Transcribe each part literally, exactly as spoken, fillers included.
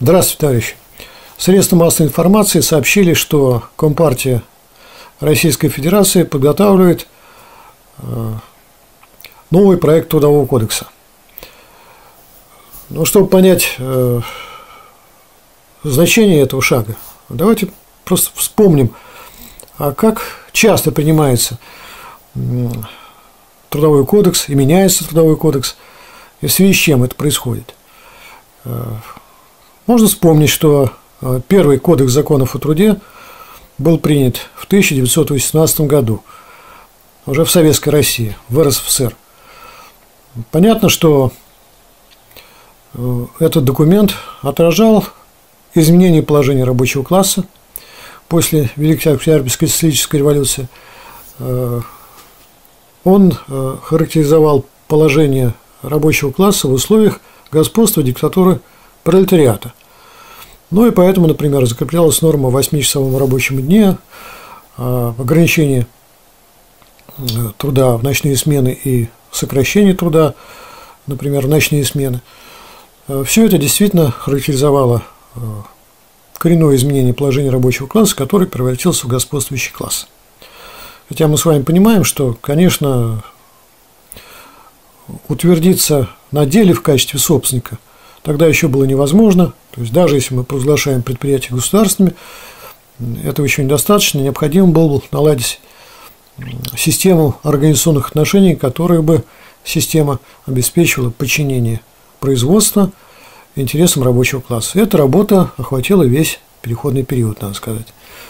Здравствуйте, товарищи. Средства массовой информации сообщили, что Компартия Российской Федерации подготавливает новый проект Трудового кодекса. Ну, чтобы понять э, значение этого шага, давайте просто вспомним, а как часто принимается Трудовой кодекс и меняется Трудовой кодекс, и в связи с чем это происходит. Можно вспомнить, что первый кодекс законов о труде был принят в тысяча девятьсот восемнадцатом году, уже в Советской России, в эр эс эф эс эр. Понятно, что этот документ отражал изменение положения рабочего класса после Великой Октябрьской социалистической революции. Он характеризовал положение рабочего класса в условиях господства диктатуры пролетариата. Ну и поэтому, например, закреплялась норма о восьмичасовом рабочем дне, ограничение труда в ночные смены и сокращение труда, например, в ночные смены. Все это действительно характеризовало коренное изменение положения рабочего класса, который превратился в господствующий класс. Хотя мы с вами понимаем, что, конечно, утвердиться на деле в качестве собственника тогда еще было невозможно. То есть даже если мы провозглашаем предприятия государственными, этого еще недостаточно. Необходимо было наладить систему организационных отношений, которая бы система обеспечивала подчинение производства интересам рабочего класса. Эта работа охватила весь переходный период, надо сказать.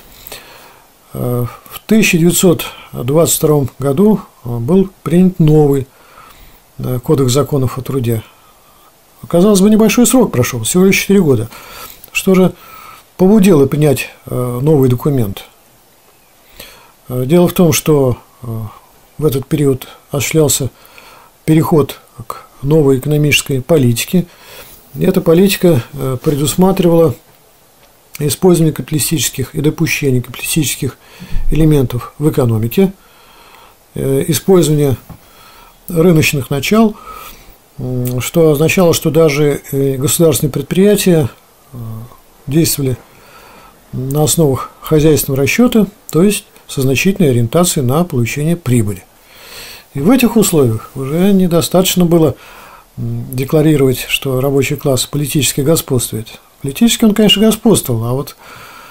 В тысяча девятьсот двадцать втором году был принят новый кодекс законов о труде. Казалось бы, небольшой срок прошел, всего лишь четыре года. Что же побудило принять новый документ? Дело в том, что в этот период осуществлялся переход к новой экономической политике. И эта политика предусматривала использование капиталистических и допущение капиталистических элементов в экономике, использование рыночных начал, что означало, что даже государственные предприятия действовали на основах хозяйственного расчета, то есть со значительной ориентацией на получение прибыли. И в этих условиях уже недостаточно было декларировать, что рабочий класс политически господствует. Политически он, конечно, господствовал, а вот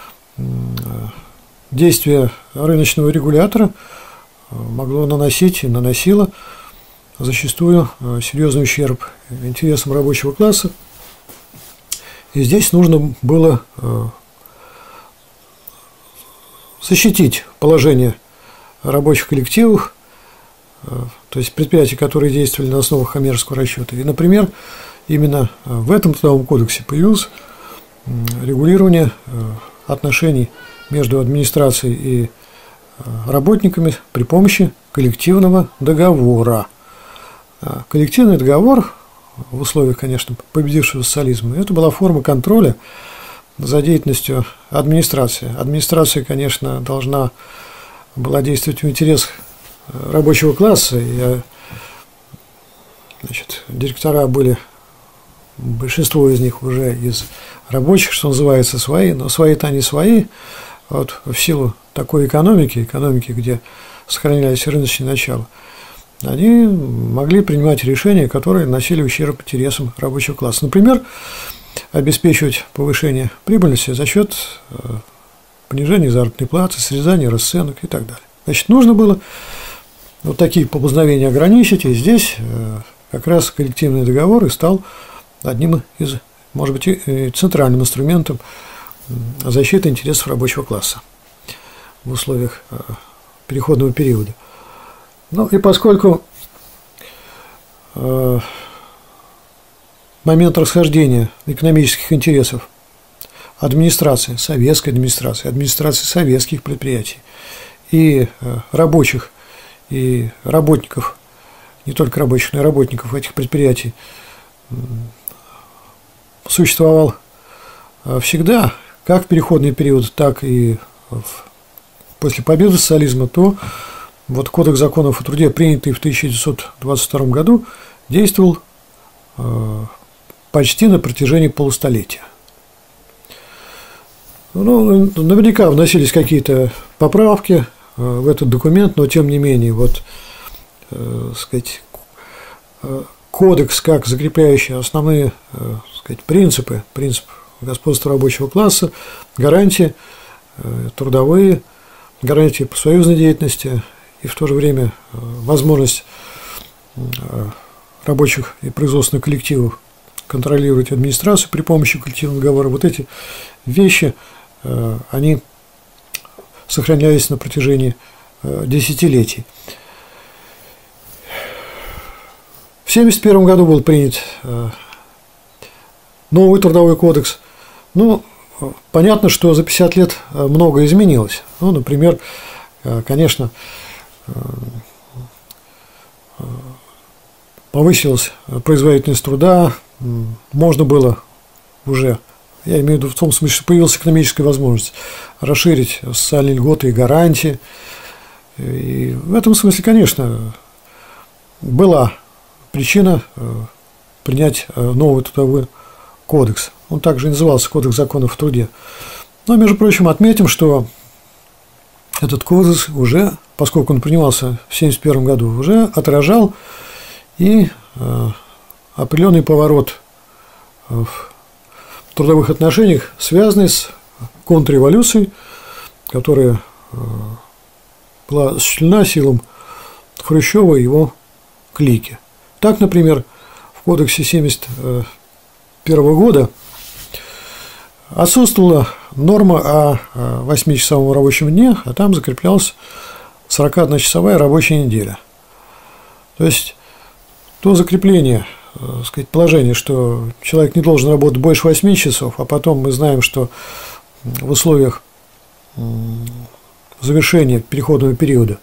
действие рыночного регулятора могло наносить и наносило зачастую серьезный ущерб интересам рабочего класса. И здесь нужно было защитить положение рабочих коллективов, то есть предприятий, которые действовали на основах коммерческого расчета. И, например, именно в этом Трудовом кодексе появилось регулирование отношений между администрацией и работниками при помощи коллективного договора. Коллективный договор в условиях, конечно, победившего социализма, это была форма контроля за деятельностью администрации. Администрация, конечно, должна была действовать в интересах рабочего класса, и, значит, директора были, большинство из них уже из рабочих, что называется, свои, но свои-то они свои. Вот в силу такой экономики, экономики, где сохранялись рыночные начала, они могли принимать решения, которые наносили ущерб интересам рабочего класса. Например, обеспечивать повышение прибыльности за счет понижения заработной платы, срезания расценок и так далее. Значит, нужно было вот такие поползновения ограничить, и здесь как раз коллективный договор и стал одним из, может быть, и центральным инструментом защиты интересов рабочего класса в условиях переходного периода. Ну и поскольку э, момент расхождения экономических интересов администрации, советской администрации, администрации советских предприятий и э, рабочих, и работников, не только рабочих, но и работников этих предприятий э, существовал всегда, как в переходный период, так и в, после победы социализма, то вот Кодекс законов о труде, принятый в тысяча девятьсот двадцать втором году, действовал э, почти на протяжении полустолетия. Ну, наверняка вносились какие-то поправки в этот документ, но тем не менее, вот, э, сказать, кодекс как закрепляющий основные, э, сказать, принципы, принцип господства рабочего класса, гарантии э, трудовые, гарантии профсоюзной деятельности и в то же время э, возможность э, рабочих и производственных коллективов контролировать администрацию при помощи коллективного договора. Вот эти вещи, э, они сохранялись на протяжении э, десятилетий. В тысяча девятьсот семьдесят первом году был принят э, новый трудовой кодекс. Ну, понятно, что за пятьдесят лет многое изменилось. Ну, например, э, конечно, э, повысилась производительность труда, можно было уже, я имею в виду в том смысле, что появилась экономическая возможность расширить социальные льготы и гарантии. И в этом смысле, конечно, была причина принять новый трудовой кодекс. Он также и назывался Кодекс законов о труде. Но, между прочим, отметим, что этот кодекс уже, поскольку он принимался в тысяча девятьсот семьдесят первом году, уже отражал и э, определенный поворот в трудовых отношениях, связанный с контрреволюцией, которая э, была осуществлена силам Хрущева и его клики. Так, например, в кодексе тысяча девятьсот семьдесят первого года отсутствовала норма о восьмичасовом рабочем дне, а там закреплялась сорокаодночасовая рабочая неделя. То есть то закрепление, так сказать, положение, что человек не должен работать больше восьми часов, а потом мы знаем, что в условиях завершения переходного периода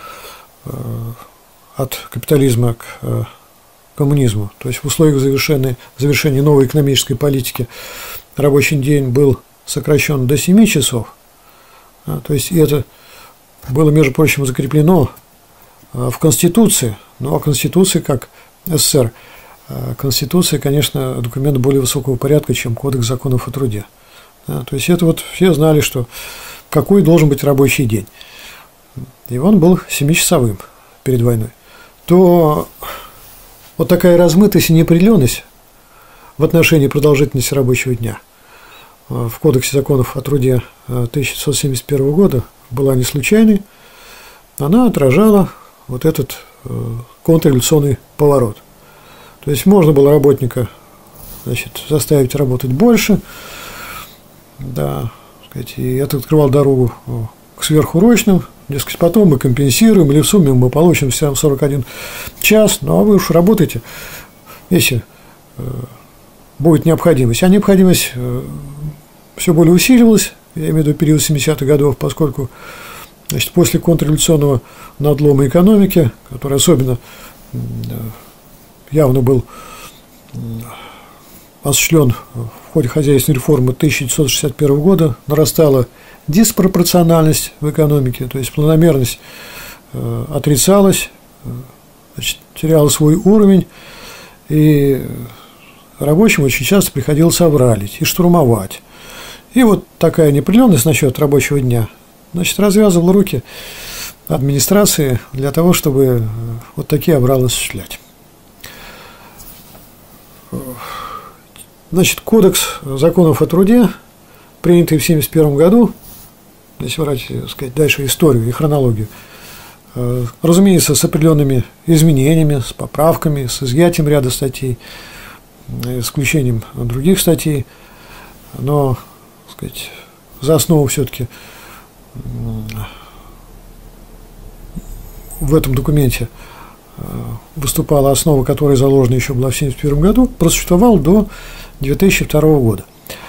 от капитализма к коммунизму, то есть в условиях завершения, завершения новой экономической политики, рабочий день был сокращен до семи часов, то есть это было, между прочим, закреплено в Конституции, ну а Конституция, как СССР, Конституция, конечно, документ более высокого порядка, чем Кодекс законов о труде. То есть это вот все знали, что какой должен быть рабочий день, и он был семичасовым перед войной. То вот такая размытость и неопределенность в отношении продолжительности рабочего дня в Кодексе законов о труде тысяча девятьсот семьдесят первого года была не случайной, она отражала вот этот контрреволюционный поворот. То есть можно было работника, значит, заставить работать больше, да, сказать, и это открывало дорогу к сверхурочным, дескать, потом мы компенсируем, или в сумме мы получим сорок один час, ну а вы уж работаете, если э, будет необходимость. А необходимость э, все более усиливалась, я имею в виду период семидесятых годов, поскольку, значит, после контрреволюционного надлома экономики, который особенно э, явно был э, осуществлен в ходе хозяйственной реформы тысяча девятьсот шестьдесят первого года, нарастала диспропорциональность в экономике, то есть планомерность э, отрицалась, э, значит, теряла свой уровень, и рабочим очень часто приходилось овралить и штурмовать. И вот такая неопределенность насчет рабочего дня, значит, развязывала руки администрации для того, чтобы вот такие овралы осуществлять. Значит, Кодекс законов о труде, принятый в тысяча девятьсот семьдесят первом году, если брать, так сказать, дальше историю и хронологию, разумеется, с определенными изменениями, с поправками, с изъятием ряда статей, с включением других статей, но, так сказать, за основу все-таки в этом документе выступала основа, которая заложена еще была в тысяча девятьсот семьдесят первом году, просуществовал до две тысячи второго года.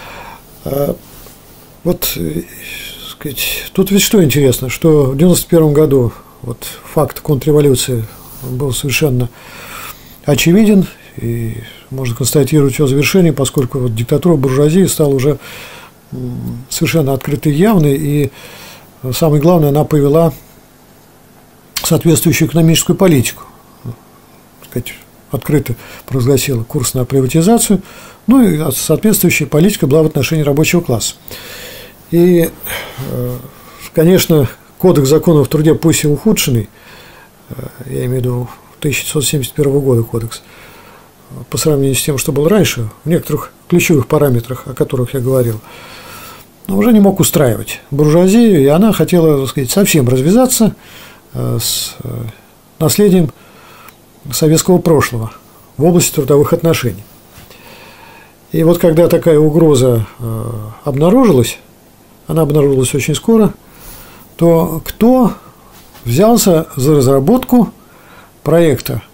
Вот, сказать, тут ведь что интересно, что в девяносто первом году вот факт контрреволюции был совершенно очевиден, и можно констатировать его завершение, поскольку вот диктатура буржуазии стала уже совершенно открытой и явной, и самое главное, она повела соответствующую экономическую политику, сказать, открыто провозгласила курс на приватизацию, ну и соответствующая политика была в отношении рабочего класса. И, конечно, Кодекс законов о труде, пусть и ухудшенный, я имею в виду тысяча девятьсот семьдесят первого года кодекс, по сравнению с тем, что был раньше, в некоторых ключевых параметрах, о которых я говорил, но уже не мог устраивать буржуазию, и она хотела, так сказать, совсем развязаться с наследием советского прошлого в области трудовых отношений. И вот когда такая угроза обнаружилась, она обнаружилась очень скоро, то кто взялся за разработку проекта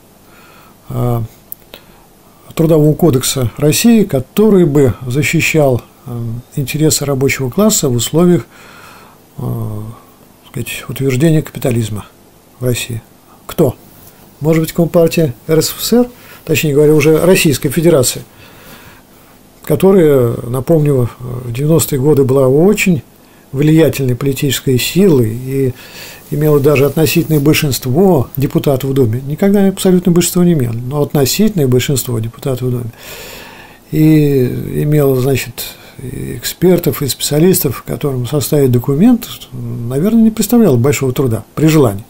Трудового кодекса России, который бы защищал интересы рабочего класса в условиях, так сказать, утверждения капитализма в России? Кто? Может быть, Компартия РСФСР, точнее говоря, уже Российская Федерация, которая, напомню, в девяностые годы была очень влиятельной политической силой и имела даже относительное большинство депутатов в Думе. Никогда абсолютное большинство не имела, но относительное большинство депутатов в Думе. И имела, значит, экспертов и специалистов, которым составить документ, наверное, не представляло большого труда при желании.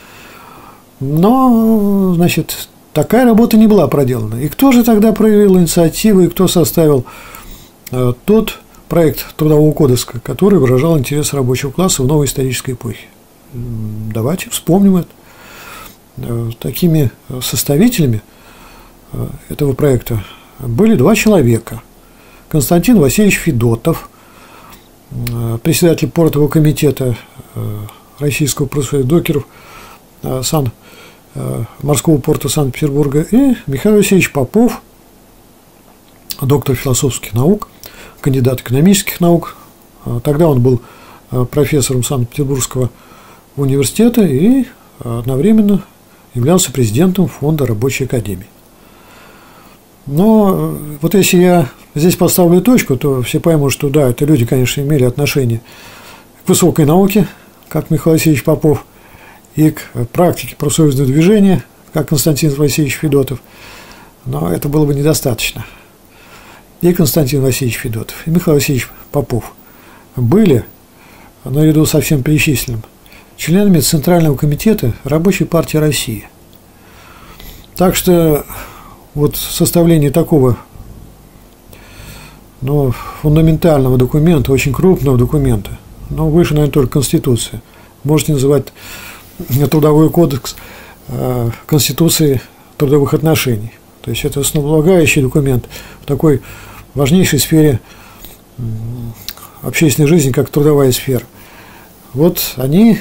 Но, значит, такая работа не была проделана. И кто же тогда проявил инициативу, и кто составил э, тот проект Трудового кодекса, который выражал интересы рабочего класса в новой исторической эпохе? Давайте вспомним это. Э, такими составителями э, этого проекта были два человека. Константин Васильевич Федотов, э, председатель портового комитета э, Российского профсоюза докеров э, Сан морского порта Санкт-Петербурга, и Михаил Васильевич Попов, доктор философских наук, кандидат экономических наук. Тогда он был профессором Санкт-Петербургского университета и одновременно являлся президентом фонда Рабочей академии. Но вот если я здесь поставлю точку, то все поймут, что да, это люди, конечно, имели отношение к высокой науке, как Михаил Васильевич Попов, и к практике профсоюзного движения, как Константин Васильевич Федотов, но это было бы недостаточно. И Константин Васильевич Федотов, и Михаил Васильевич Попов были, наряду со всем перечисленным, членами Центрального комитета Рабочей партии России. Так что вот составление такого, ну, фундаментального документа, очень крупного документа, но выше, наверное, только Конституция, можете называть Трудовой кодекс Конституции трудовых отношений. То есть это основополагающий документ в такой важнейшей сфере общественной жизни, как трудовая сфера. Вот они,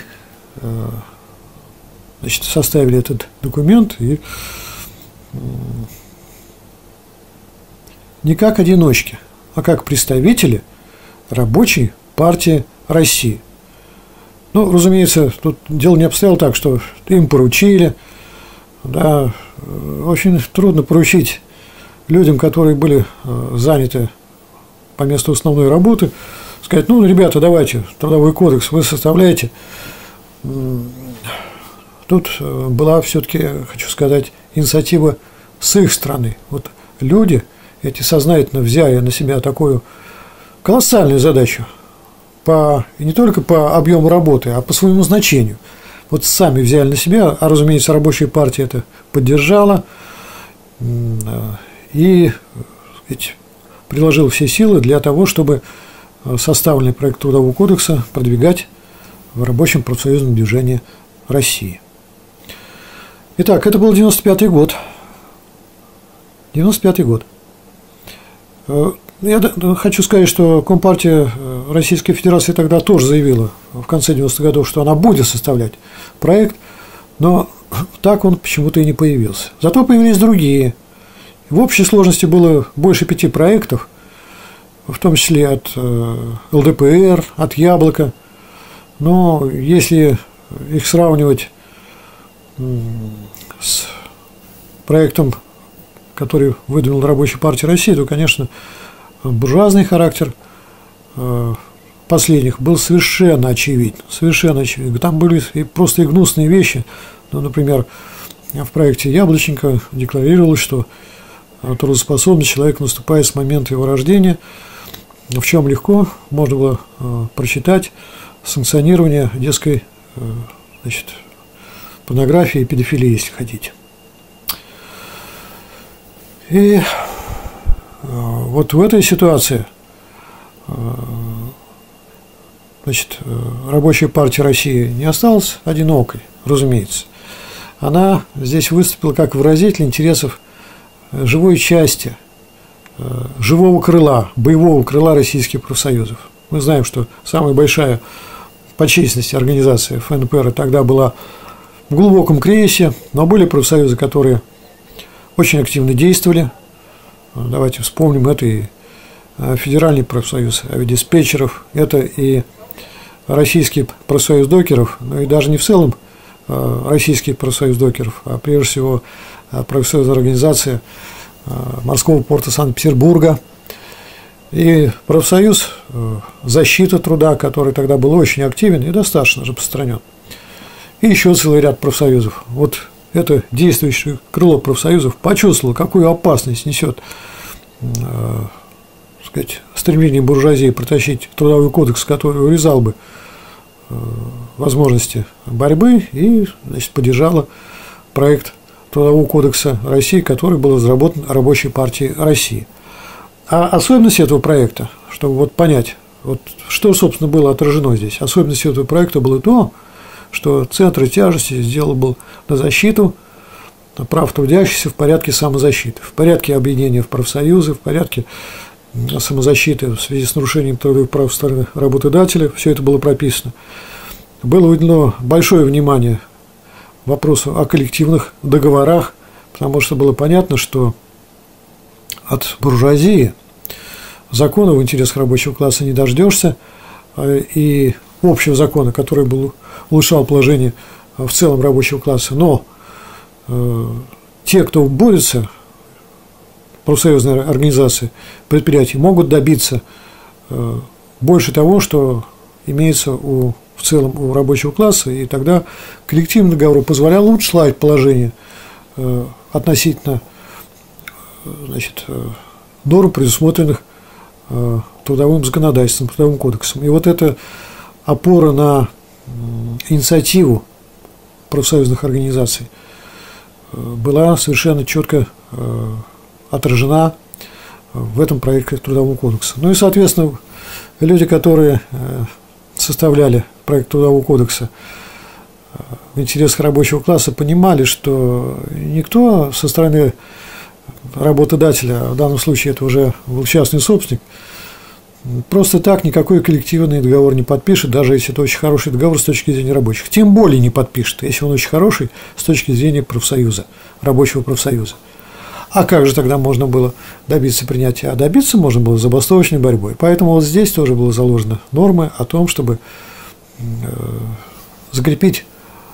значит, составили этот документ и не как одиночки, а как представители Рабочей партии России. Ну, разумеется, тут дело не обстояло так, что им поручили. Да, очень трудно поручить людям, которые были заняты по месту основной работы, сказать: ну, ребята, давайте, Трудовой кодекс вы составляете. Тут была все-таки, хочу сказать, инициатива с их стороны. Вот люди эти сознательно взяли на себя такую колоссальную задачу. По, и не только по объему работы, а по своему значению. Вот сами взяли на себя, а, разумеется, Рабочая партия это поддержала и, так сказать, приложила все силы для того, чтобы составленный проект Трудового кодекса продвигать в рабочем профсоюзном движении России. Итак, это был девяносто пятый год. девяносто пятый год. Я хочу сказать, что Компартия Российской Федерации тогда тоже заявила в конце девяностых годов, что она будет составлять проект, но так он почему-то и не появился. Зато появились другие. В общей сложности было больше пяти проектов, в том числе от эл дэ пэ эр, от Яблока. Но если их сравнивать с проектом, который выдвинул Рабочая партия России, то, конечно, буржуазный характер последних был совершенно очевиден. Совершенно очевиден. Там были и просто и гнусные вещи. Ну, например, в проекте Яблоченко декларировалось, что трудоспособный человек наступает с момента его рождения, в чем легко можно было э, прочитать санкционирование детской э, значит, порнографии и педофилии, если хотите. И э, вот в этой ситуации э, значит, Рабочая партия России не осталась одинокой, разумеется. Она здесь выступила как выразитель интересов живой части, живого крыла, боевого крыла российских профсоюзов. Мы знаем, что самая большая по численности организация эф эн пэ эр тогда была в глубоком кризисе, но были профсоюзы, которые очень активно действовали. Давайте вспомним, это и Федеральный профсоюз авиадиспетчеров, это и Российский профсоюз докеров, но и даже не в целом Российский профсоюз докеров, а прежде всего профсоюзная организация морского порта Санкт-Петербурга и профсоюз защиты труда, который тогда был очень активен и достаточно распространен. И еще целый ряд профсоюзов. Вот это действующее крыло профсоюзов почувствовало, какую опасность несет э, сказать, стремление буржуазии протащить трудовой кодекс, который урезал бы э, возможности борьбы, и, значит, поддержала проект Трудового кодекса России, который был разработан Рабочей партией России. А особенность этого проекта, чтобы вот понять, вот что, собственно, было отражено здесь, особенность этого проекта было то, что центр тяжести сделал был на защиту прав трудящихся в порядке самозащиты, в порядке объединения в профсоюзы, в порядке самозащиты в связи с нарушением трудовых прав со стороны работодателя. Все это было прописано. Было уделено большое внимание вопросу о коллективных договорах, потому что было понятно, что от буржуазии закона в интересах рабочего класса не дождешься, и общего закона, который был, улучшал положение в целом рабочего класса, но э, те, кто борется, профсоюзные организации, предприятия, могут добиться э, больше того, что имеется у, в целом у рабочего класса, и тогда коллективный договор позволял улучшать положение э, относительно значит, э, норм, предусмотренных э, трудовым законодательством, трудовым кодексом. И вот эта опора на инициативу профсоюзных организаций была совершенно четко отражена в этом проекте Трудового кодекса. Ну и, соответственно, люди, которые составляли проект Трудового кодекса в интересах рабочего класса, понимали, что никто со стороны работодателя, в данном случае это уже был частный собственник, просто так никакой коллективный договор не подпишет, даже если это очень хороший договор с точки зрения рабочих. Тем более не подпишет, если он очень хороший с точки зрения профсоюза, рабочего профсоюза. А как же тогда можно было добиться принятия? А добиться можно было забастовочной борьбой. Поэтому вот здесь тоже было заложено нормы о том, чтобы закрепить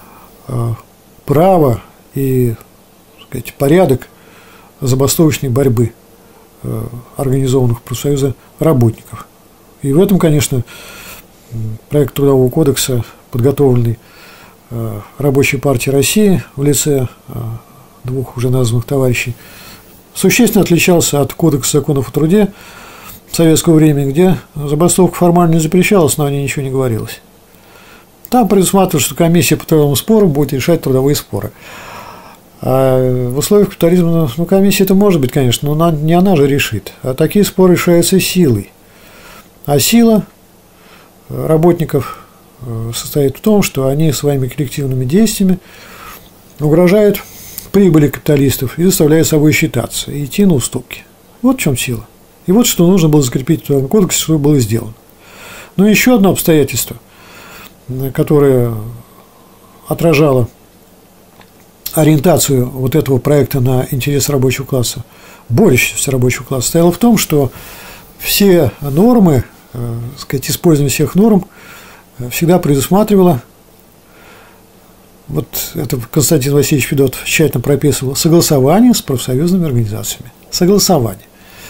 право и, так сказать, порядок забастовочной борьбы организованных профсоюза работников. И в этом, конечно, проект Трудового кодекса, подготовленный Рабочей партией России в лице двух уже названных товарищей, существенно отличался от Кодекса законов о труде в советское время, где забастовка формально не запрещалась, но о ней ничего не говорилось. Там предусматривалось, что комиссия по трудовым спорам будет решать трудовые споры. А в условиях капитализма, ну, комиссия это может быть, конечно, но не она же решит. А такие споры решаются силой. А сила работников состоит в том, что они своими коллективными действиями угрожают прибыли капиталистов и заставляют собой считаться и идти на уступки. Вот в чем сила. И вот что нужно было закрепить в Трудовом кодексе, что было сделано. Но еще одно обстоятельство, которое отражало ориентацию вот этого проекта на интерес рабочего класса, борющегося рабочего класса, состояла в том, что все нормы, э, сказать, использование всех норм всегда предусматривало, вот это Константин Васильевич Федотов тщательно прописывал, согласование с профсоюзными организациями. Согласование.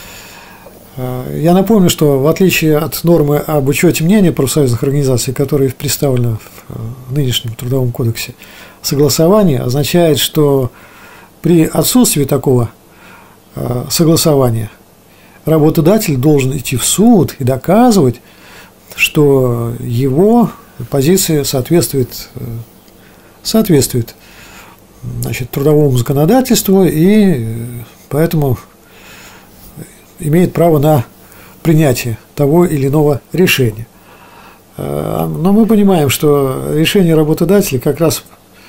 Я напомню, что в отличие от нормы об учете мнения профсоюзных организаций, которые представлены в нынешнем Трудовом кодексе, согласование означает, что при отсутствии такого согласования работодатель должен идти в суд и доказывать, что его позиция соответствует, соответствует значит, трудовому законодательству, и поэтому имеет право на принятие того или иного решения. Но мы понимаем, что решения работодателей как раз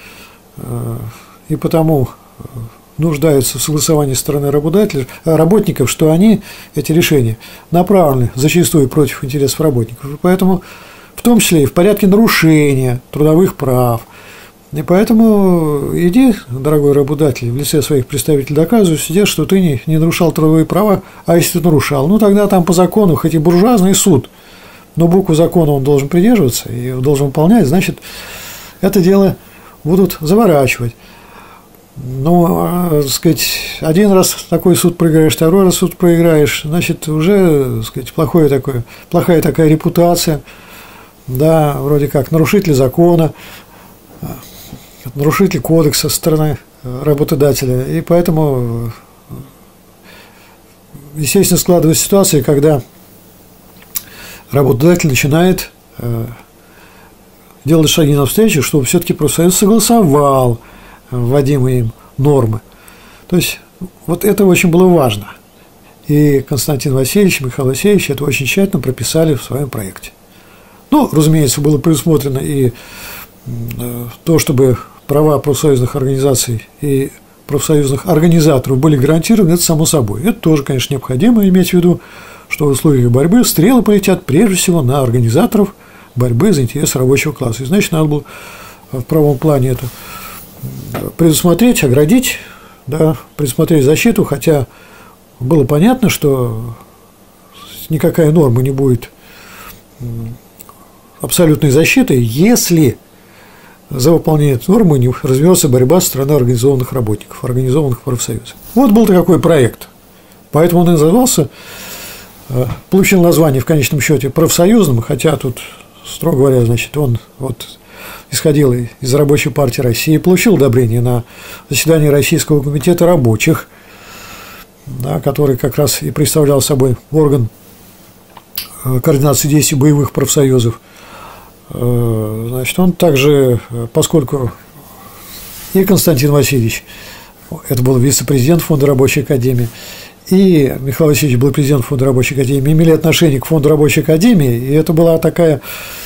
и потому нуждаются в согласовании со стороны работодателей, работников, что они, эти решения, направлены зачастую против интересов работников. И поэтому, в том числе и в порядке нарушения трудовых прав. И поэтому иди, дорогой работодатель, в лице своих представителей доказывай в суде, что ты не, не нарушал трудовые права, а если ты нарушал, ну тогда там по закону, хоть и буржуазный суд, но букву закона он должен придерживаться и должен выполнять, значит, это дело будут заворачивать. Но, так сказать, один раз такой суд проиграешь, второй раз суд проиграешь, значит, уже, так сказать, плохое такое, плохая такая репутация, да, вроде как нарушитель закона, нарушитель кодекса со стороны работодателя. И поэтому, естественно, складывается ситуация, когда работодатель начинает делать шаги навстречу, чтобы все-таки профсоюз согласовал вводимые им нормы. То есть, вот это очень было важно. И Константин Васильевич, Михаил Васильевич это очень тщательно прописали в своем проекте. Ну, разумеется, было предусмотрено и то, чтобы права профсоюзных организаций и профсоюзных организаторов были гарантированы, это само собой. Это тоже, конечно, необходимо иметь в виду, что в условиях борьбы стрелы полетят прежде всего на организаторов борьбы за интересы рабочего класса. И, значит, надо было в правом плане это предусмотреть, оградить, да, предусмотреть защиту, хотя было понятно, что никакая норма не будет абсолютной защитой, если за выполнение этой нормы не развернется борьба со стороны организованных работников, организованных профсоюзов. Вот был такой проект. Поэтому он и назывался, получил название в конечном счете профсоюзным, хотя тут, строго говоря, значит, он вот исходил из Рабочей партии России, получил одобрение на заседании Российского комитета рабочих, да, который как раз и представлял собой орган координации действий боевых профсоюзов. Значит, он также, поскольку и Константин Васильевич, это был вице-президент Фонда Рабочей Академии, и Михаил Васильевич был президент Фонда Рабочей Академии, имели отношение к Фонду Рабочей Академии, и это была такая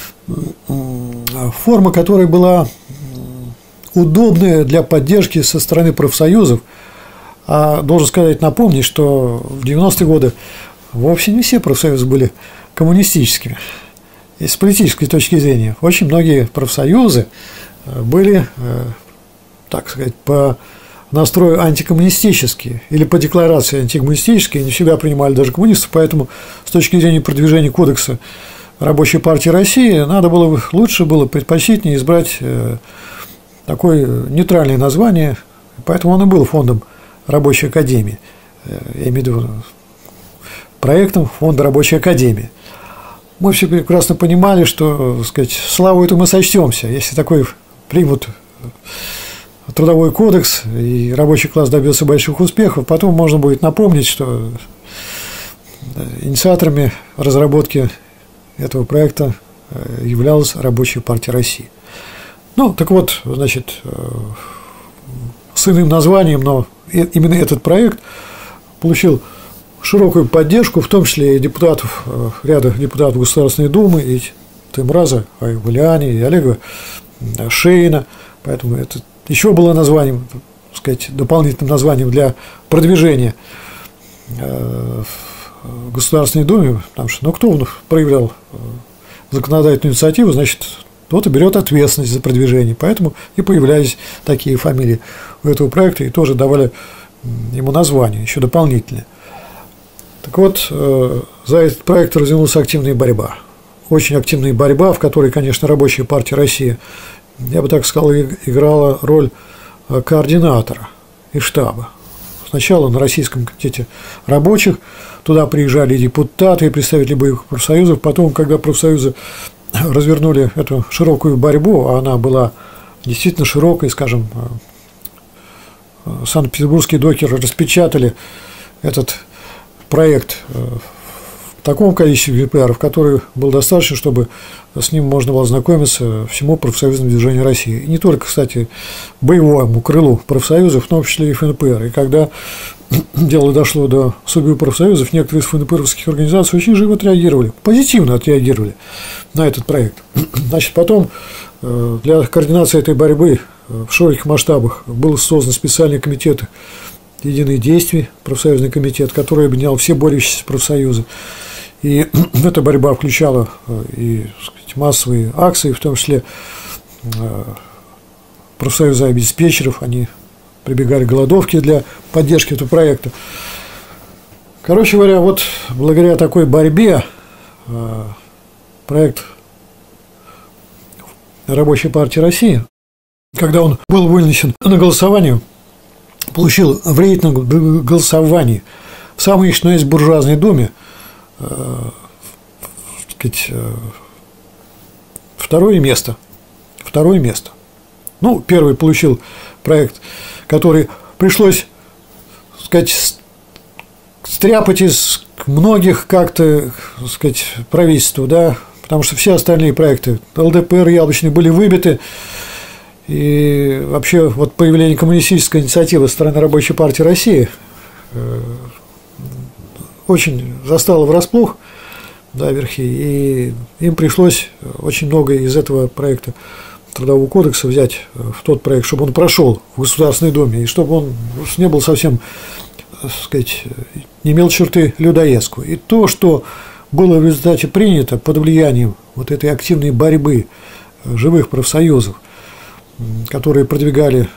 форма, которая была удобная для поддержки со стороны профсоюзов. А должен сказать, напомнить, что в девяностые годы вовсе не все профсоюзы были коммунистическими. И с политической точки зрения очень многие профсоюзы были, так сказать, по настрою антикоммунистические или по декларации антикоммунистические, не всегда принимали даже коммунистов, поэтому с точки зрения продвижения кодекса Рабочей партии России надо было, лучше было предпочтительнее избрать такое нейтральное название, поэтому он и был фондом Рабочей Академии, я имею в виду проектом Фонда Рабочей Академии. Мы все прекрасно понимали, что, так сказать, славу эту мы сочтемся, если такой примут трудовой кодекс и рабочий класс добился больших успехов, потом можно будет напомнить, что инициаторами разработки этого проекта являлась Рабочая партия России. Ну, так вот, значит, с иным названием, но именно этот проект получил широкую поддержку, в том числе и депутатов, ряда депутатов Государственной Думы, и Таймураза Аюбаляни, и Олега Шейна, поэтому это еще было названием, так сказать, дополнительным названием для продвижения в Государственной Думе, потому что, ну, кто проявлял законодательную инициативу, значит, тот и берет ответственность за продвижение, поэтому и появлялись такие фамилии у этого проекта, и тоже давали ему название, еще дополнительное. Так вот, за этот проект развернулась активная борьба, очень активная борьба, в которой, конечно, Рабочая партия России, я бы так сказал, играла роль координатора и штаба. Сначала на Российском комитете рабочих, туда приезжали депутаты и представители боевых профсоюзов, потом, когда профсоюзы развернули эту широкую борьбу, а она была действительно широкой, скажем, Санкт-Петербургские докеры распечатали этот проект в таком количестве экземпляров, который был достаточно, чтобы с ним можно было ознакомиться всему профсоюзному движению России. И не только, кстати, боевому крылу профсоюзов, в том числе и эф эн пэ эр. И когда дело дошло до судьбы профсоюзов, некоторые из эф эн пэ эровских организаций очень живо отреагировали, позитивно отреагировали на этот проект. Значит, потом для координации этой борьбы в широких масштабах был создан специальный комитет «Единые действия», профсоюзный комитет, который объединял все борющиеся профсоюзы. И эта борьба включала и, так сказать, массовые акции, в том числе профсоюза обеспечеров, они прибегали к голодовке для поддержки этого проекта. Короче говоря, вот благодаря такой борьбе проект Рабочей партии России, когда он был вынесен на голосование, получил в рейтинговом голосовании в самой, что есть, буржуазной думе, э, сказать, э, второе место. Второе место. Ну, первый получил проект, который пришлось, сказать, стряпать из многих как-то, сказать, правительству, да, потому что все остальные проекты эл дэ пэ эр яблочные были выбиты. И вообще вот появление коммунистической инициативы со стороны Рабочей партии России очень застало врасплох, да, верхи, и им пришлось очень многое из этого проекта Трудового кодекса взять в тот проект, чтобы он прошел в Государственной Думе, и чтобы он не был совсем, так сказать, не имел черты людоедского. И то, что было в результате принято под влиянием вот этой активной борьбы живых профсоюзов, которые продвигали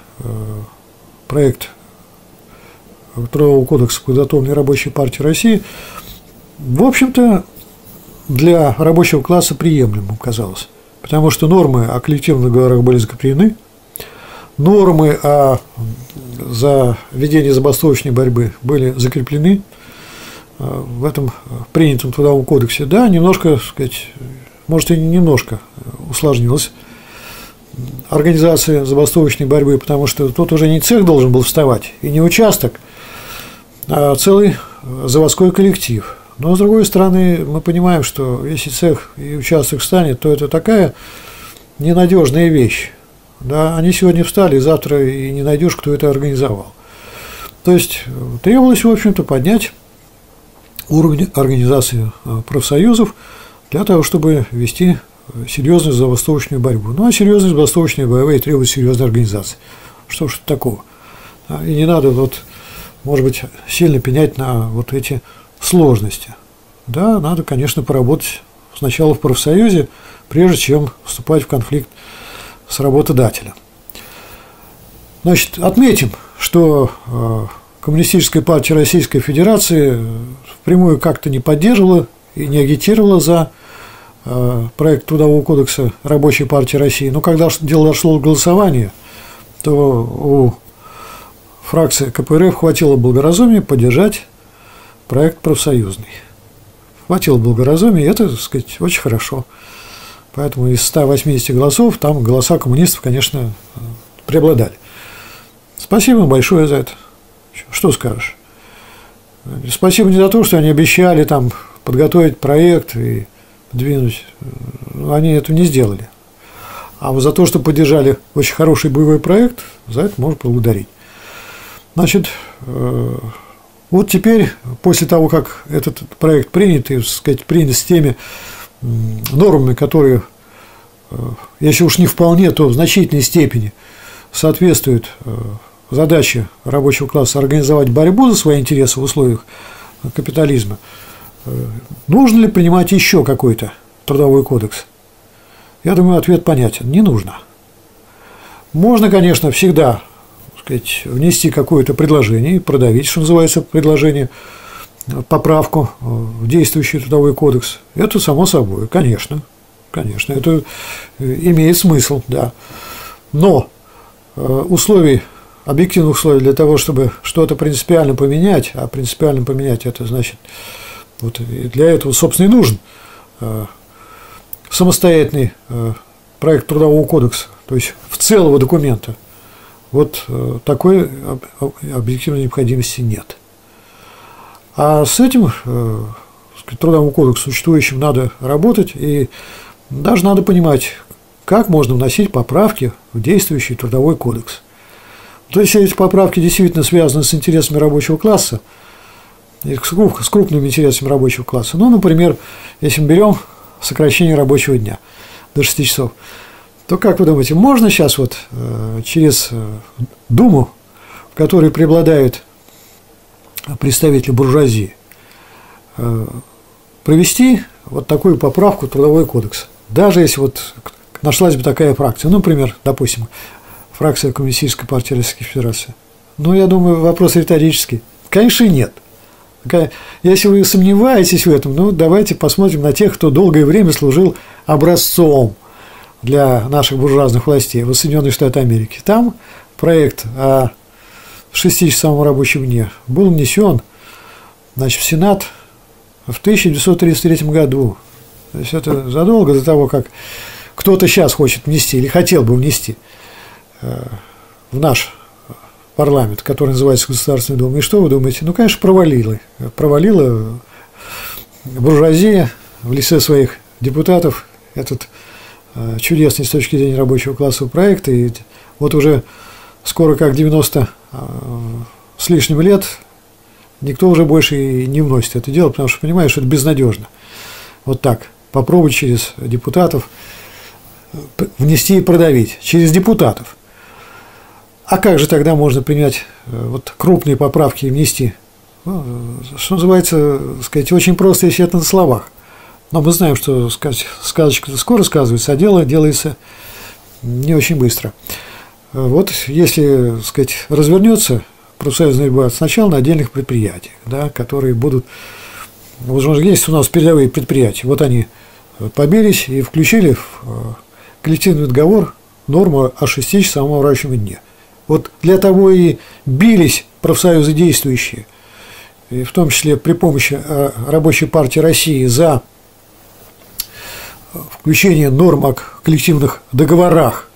проект Трудового кодекса, подготовленный Рабочей партией России, в общем-то, для рабочего класса приемлемым казалось. Потому что нормы о коллективных договорах были закреплены, нормы о за ведение забастовочной борьбы были закреплены в этом принятом Трудовом кодексе. Да, немножко, так сказать, может, и немножко усложнилось организация забастовочной борьбы, потому что тут уже не цех должен был вставать, и не участок, а целый заводской коллектив. Но, с другой стороны, мы понимаем, что если цех и участок встанет, то это такая ненадежная вещь. Да, они сегодня встали, завтра и не найдешь, кто это организовал. То есть требовалось, в общем-то, поднять уровень организации профсоюзов для того, чтобы вести серьезную забастовочную борьбу. Ну, а серьезная забастовочная борьба требует серьезной организации. Что ж такого? И не надо, вот, может быть, сильно пенять на вот эти сложности. Да, надо, конечно, поработать сначала в профсоюзе, прежде чем вступать в конфликт с работодателем. Значит, отметим, что Коммунистическая партия Российской Федерации впрямую как-то не поддерживала и не агитировала за проект Трудового кодекса Рабочей партии России. Но когда дело дошло до голосования, то у фракции ка пэ эр эф хватило благоразумия поддержать проект профсоюзный. Хватило благоразумия, и это, так сказать, очень хорошо. Поэтому из ста восьмидесяти голосов там голоса коммунистов, конечно, преобладали. Спасибо им большое за это. Что скажешь? Спасибо не за то, что они обещали там подготовить проект и двинуть. Они этого не сделали. А вот за то, что поддержали очень хороший боевой проект, за это можно поблагодарить. Значит, вот теперь, после того, как этот проект принят, и, так сказать, принят с теми нормами, которые, если уж не вполне, то в значительной степени соответствуют задаче рабочего класса организовать борьбу за свои интересы в условиях капитализма, нужно ли принимать еще какой-то трудовой кодекс? Я думаю, ответ понятен. Не нужно. Можно, конечно, всегда, так сказать, внести какое-то предложение и продавить, что называется, предложение, поправку в действующий трудовой кодекс. Это само собой, конечно. Конечно, это имеет смысл, да. Но условий, объективных условий для того, чтобы что-то принципиально поменять, а принципиально поменять это значит, вот для этого, собственно, и нужен самостоятельный проект Трудового кодекса, то есть в целого документа. Вот такой объективной необходимости нет. А с этим э, трудовым кодексом существующим надо работать, и даже надо понимать, как можно вносить поправки в действующий трудовой кодекс. То есть эти поправки действительно связаны с интересами рабочего класса, и с крупными интересами рабочего класса. Ну, например, если мы берем сокращение рабочего дня до шести часов, то, как вы думаете, можно сейчас вот э, через Думу, в которой преобладают представители буржуазии, э, провести вот такую поправку в Трудовой кодекс? Даже если вот нашлась бы такая фракция, ну, например, допустим, фракция Коммунистической партии Российской Федерации. Ну, я думаю, вопрос риторический. Конечно, нет. Если вы сомневаетесь в этом, ну, давайте посмотрим на тех, кто долгое время служил образцом для наших буржуазных властей в Соединенных Штатах Америки. Там проект о шестичасовом рабочем дне был внесен, значит, в Сенат в тысяча девятьсот тридцать третьем году. То есть это задолго до того, как кто-то сейчас хочет внести или хотел бы внести в наш парламент, который называется Государственной Думой. И что вы думаете? Ну, конечно, провалила. Провалила буржуазия в лице своих депутатов этот чудесный с точки зрения рабочего класса проект. И вот уже скоро как девяносто с лишним лет никто уже больше и не вносит это дело, потому что понимаешь, что это безнадежно. Вот так. Попробовать через депутатов внести и продавить. Через депутатов. А как же тогда можно принять вот крупные поправки и внести? Ну, что называется, сказать, очень просто, если это на словах. Но мы знаем, что сказать, сказочка скоро сказывается, а дело делается не очень быстро. Вот если, сказать, развернется профсоюзная борьба сначала на отдельных предприятиях, да, которые будут, возможно, есть у нас передовые предприятия, вот они побились и включили в коллективный договор норму о шестичасовом рабочем дне. Вот для того и бились профсоюзы действующие, и в том числе при помощи Рабочей партии России за включение норм о коллективных договорах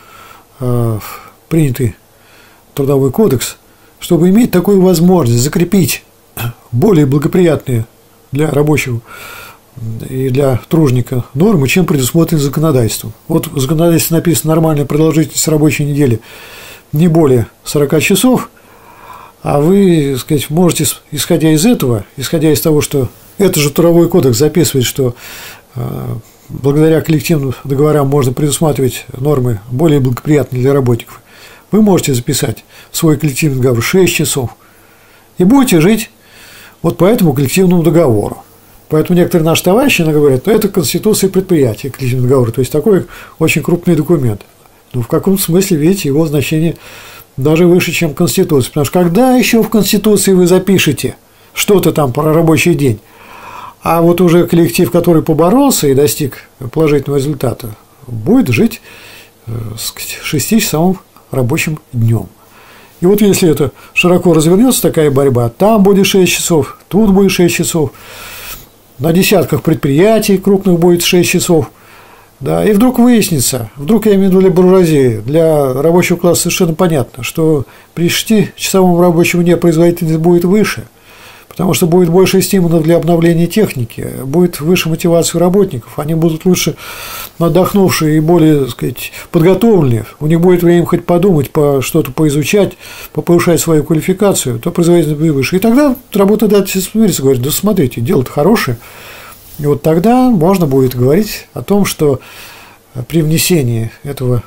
в принятый Трудовой кодекс, чтобы иметь такую возможность закрепить более благоприятные для рабочего и для тружника нормы, чем предусмотрено законодательством. Вот в законодательстве написано нормальная продолжительность рабочей недели не более сорока часов, а вы, так сказать, можете, исходя из этого, исходя из того, что это же Трудовой кодекс записывает, что э, благодаря коллективным договорам можно предусматривать нормы более благоприятные для работников, вы можете записать в свой коллективный договор шесть часов и будете жить вот по этому коллективному договору. Поэтому некоторые наши товарищи говорят, что это Конституция предприятия, коллективный договор, то есть такой очень крупный документ. Ну, в каком-то смысле, видите, его значение даже выше, чем Конституция. Потому что когда еще в Конституции вы запишете что-то там про рабочий день, а вот уже коллектив, который поборолся и достиг положительного результата, будет жить с шестичасовым рабочим днем. И вот если это широко развернется, такая борьба, там будет шесть часов, тут будет шесть часов, на десятках предприятий крупных будет шесть часов. Да, и вдруг выяснится, вдруг я имею в виду для буржуазии, для рабочего класса совершенно понятно, что при шестичасовом рабочем дне производительность будет выше, потому что будет больше стимулов для обновления техники, будет выше мотивация работников, они будут лучше отдохнувшие и более, так сказать, подготовленные, у них будет время хоть подумать, по что-то поизучать, повышать свою квалификацию, то производительность будет выше. И тогда работодатель смирится, говорит, да смотрите, дело-то хорошее. И вот тогда можно будет говорить о том, что при внесении этого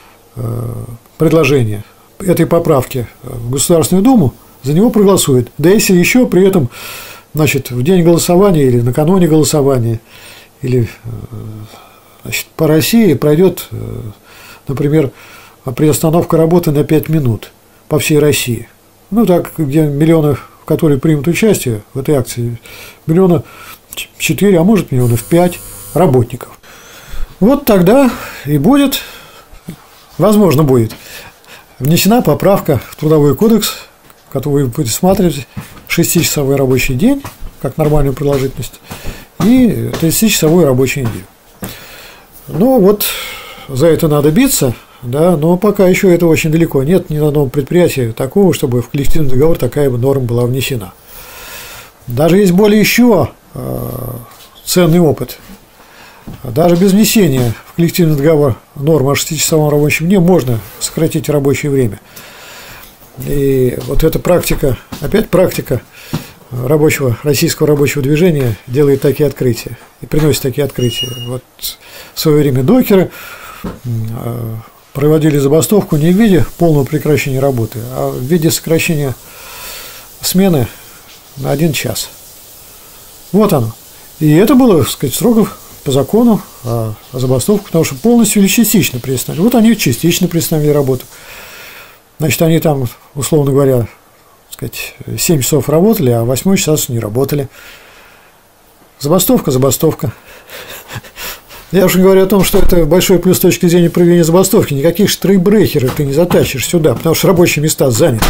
предложения, этой поправки в Государственную Думу, за него проголосуют. Да если еще при этом, значит, в день голосования или накануне голосования, или, значит, по России пройдет, например, приостановка работы на пять минут по всей России. Ну, так, где миллионы, которые примут участие в этой акции, миллиона четыре, а может миллионов пять работников. Вот тогда и будет, возможно, будет внесена поправка в Трудовой кодекс, который будет предусматривать шестичасовой рабочий день, как нормальную продолжительность, и тридцатичасовую рабочую неделю. Ну, вот за это надо биться, да, но пока еще это очень далеко. Нет ни на одном предприятии такого, чтобы в коллективный договор такая бы норма была внесена. Даже есть более еще ценный опыт. Даже без внесения в коллективный договор нормы о шестичасовом рабочем дне можно сократить рабочее время. И вот эта практика, опять практика рабочего, российского рабочего движения делает такие открытия и приносит такие открытия. Вот в свое время докеры проводили забастовку не в виде полного прекращения работы, а в виде сокращения смены на один час. Вот оно. И это было, так сказать, строго по закону о, о забастовке, потому что полностью или частично приостановили. Вот они частично приостановили работу. Значит, они там, условно говоря, так сказать, семь часов работали, а восемь часов не работали. Забастовка, забастовка. Я уже говорю о том, что это большой плюс с точки зрения проведения забастовки. Никаких штрейкбрехеров ты не затащишь сюда, потому что рабочие места заняты.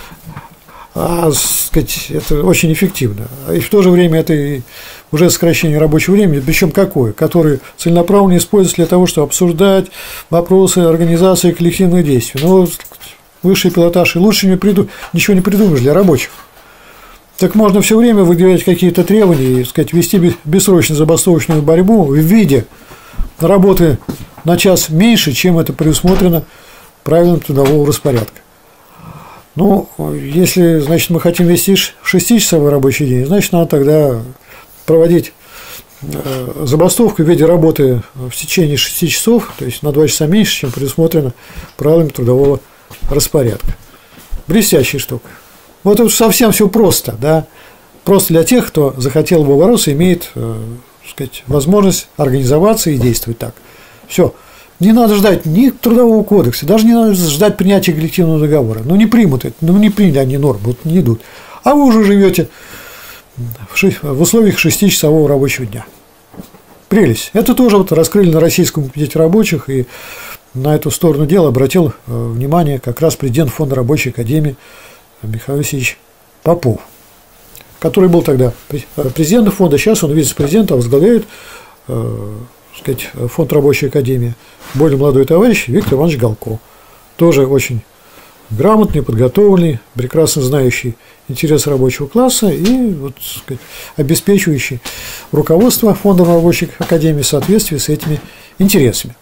А, сказать, это очень эффективно. И в то же время это уже сокращение рабочего времени, причем какое? Которое целенаправленно используется для того, чтобы обсуждать вопросы организации коллективных действий. Но высший пилотаж, и лучше не приду... ничего не придумаешь для рабочих. Так можно все время выдвигать какие-то требования и, сказать, вести бессрочную забастовочную борьбу в виде работы на час меньше, чем это предусмотрено правилам трудового распорядка. Ну, если, значит, мы хотим вести шестичасовой рабочий день, значит, надо тогда проводить забастовку в виде работы в течение шести часов, то есть на два часа меньше, чем предусмотрено правилами трудового распорядка. Блестящая штука. Вот это совсем все просто, да. Просто для тех, кто захотел бы бороться, имеет, так сказать, возможность организоваться и действовать так. Все. Не надо ждать ни трудового кодекса, даже не надо ждать принятия коллективного договора. Ну, не примут это, ну, не приняли они нормы, вот не идут. А вы уже живете в условиях шестичасового рабочего дня. Прелесть. Это тоже вот раскрыли на Российском комитете рабочих, и на эту сторону дела обратил внимание как раз президент Фонда рабочей академии Михаил Васильевич Попов, который был тогда президентом фонда, сейчас он вице-президент, а возглавляет, сказать, фонд рабочей академии, более молодой товарищ Виктор Иванович Галко, тоже очень грамотный, подготовленный, прекрасно знающий интересы рабочего класса и, вот, сказать, обеспечивающий руководство фондом рабочей академии в соответствии с этими интересами.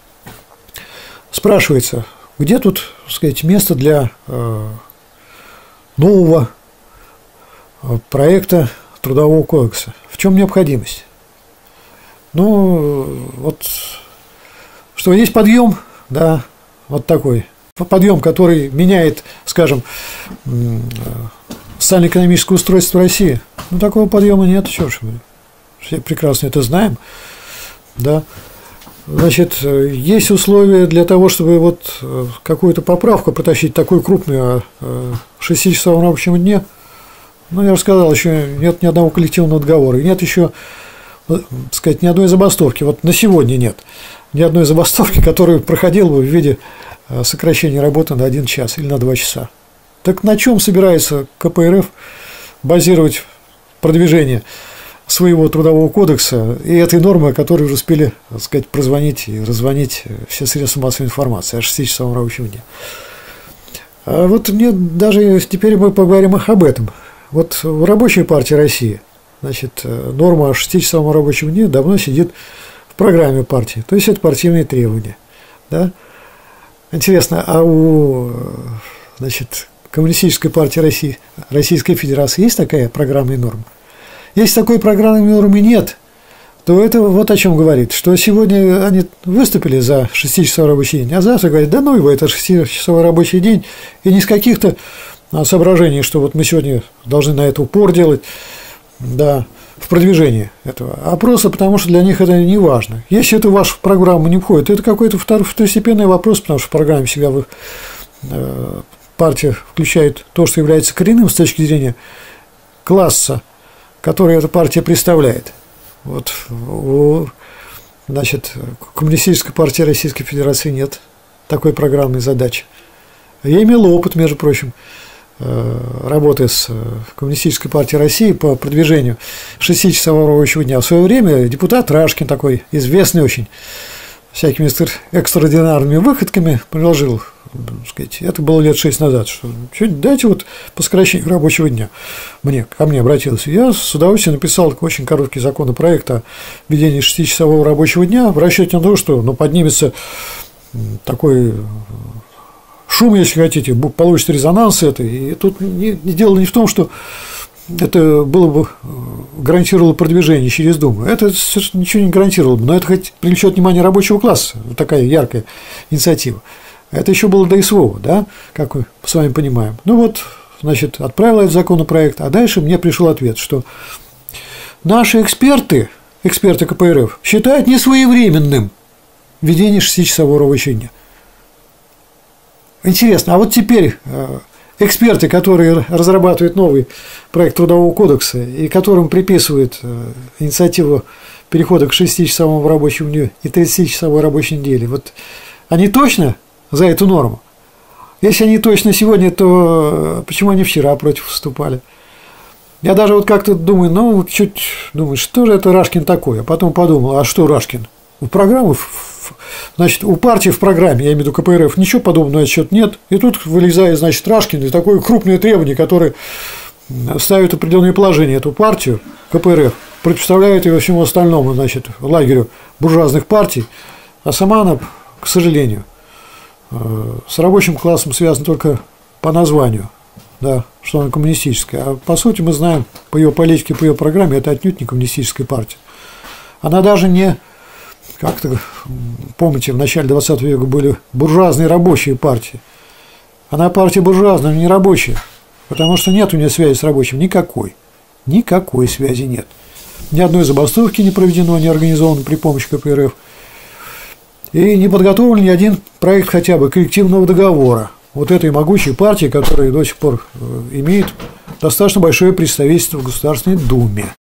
Спрашивается, где тут, сказать, место для э, нового проекта Трудового кодекса? В чем необходимость? Ну, вот, что есть подъем, да, вот такой подъем, который меняет, скажем, социально-экономическое устройство России. Ну, такого подъема нет, что ж мы все прекрасно это знаем, да. Значит, есть условия для того, чтобы вот какую-то поправку протащить, такую крупную, о шестичасовом рабочем дне. Ну, я уже сказал, еще нет ни одного коллективного договора, и нет еще, так сказать, ни одной забастовки. Вот на сегодня нет ни одной забастовки, которая проходила бы в виде сокращения работы на один час или на два часа. Так на чем собирается ка пэ эр эф базировать продвижение своего трудового кодекса и этой нормы, о которой уже успели, так сказать, прозвонить и раззвонить все средства массовой информации о шестичасовом рабочем дне? А вот мне даже теперь мы поговорим об этом. Вот в Рабочей партии России, значит, норма о шестичасовом рабочем дне давно сидит в программе партии, то есть это партийные требования, да? Интересно, а у, значит, Коммунистической партии России, Российской Федерации есть такая программная норма? Если такой программной нормы нет, то это вот о чем говорит, что сегодня они выступили за шестичасовой рабочий день, а завтра говорят, да ну его, это шестичасовой рабочий день, и не с каких-то соображений, что вот мы сегодня должны на это упор делать, да, в продвижении этого, а просто потому, что для них это не важно. Если это в вашу программу не входит, это какой-то второстепенный вопрос, потому что в программе всегда вы, э, партия включает то, что является коренным с точки зрения класса, который эта партия представляет. Вот у, значит, Коммунистической партии Российской Федерации нет такой программной задачи. Я имел опыт, между прочим, работы с Коммунистической партией России по продвижению шестичасового рабочего дня. В свое время депутат Рашкин, такой известный очень всякими экстраординарными выходками предложил, сказать, это было лет шесть назад, что дайте вот по сокращению рабочего дня. Мне, ко мне обратился. Я с удовольствием написал очень короткий законопроект о введении шестичасового рабочего дня в расчете на то, что ну, поднимется такой шум, если хотите, получится резонанс это. И тут не, не дело не в том, что это было бы гарантировало продвижение через Думу. Это ничего не гарантировало бы, но это хоть привлечет внимание рабочего класса, такая яркая инициатива. Это еще было до СВО, да, как мы с вами понимаем. Ну вот, значит, отправил этот законопроект, а дальше мне пришел ответ, что наши эксперты, эксперты ка пэ эр эф, считают несвоевременным введение шестичасового рабочего дня. Интересно, а вот теперь эксперты, которые разрабатывают новый проект Трудового кодекса и которым приписывают инициативу перехода к шестичасовому рабочему дню и тридцатичасовой рабочей неделе, вот они точно за эту норму? Если они точно сегодня, то почему они вчера против выступали? Я даже вот как-то думаю, ну, чуть думаю, что же это Рашкин такой? А потом подумал, а что Рашкин? У программы, значит, у партии в программе, я имею в виду ка пэ эр эф, ничего подобного на этот счет нет. И тут вылезает, значит, Рашкин и такое крупное требование, которое ставит определенные положения эту партию, ка пэ эр эф, противоставляет ее всему остальному, значит, лагерю буржуазных партий, а сама она, к сожалению, с рабочим классом связана только по названию, да, что она коммунистическая. А по сути мы знаем по ее политике, по ее программе, это отнюдь не коммунистическая партия. Она даже не... Как-то, помните, в начале двадцатого века были буржуазные рабочие партии. Она партия буржуазная, но не рабочая, потому что нет у нее связи с рабочим никакой. Никакой связи нет. Ни одной забастовки не проведено, не организовано при помощи ка пэ эр эф. И не подготовлен ни один проект хотя бы коллективного договора вот этой могучей партии, которая до сих пор имеет достаточно большое представительство в Государственной Думе.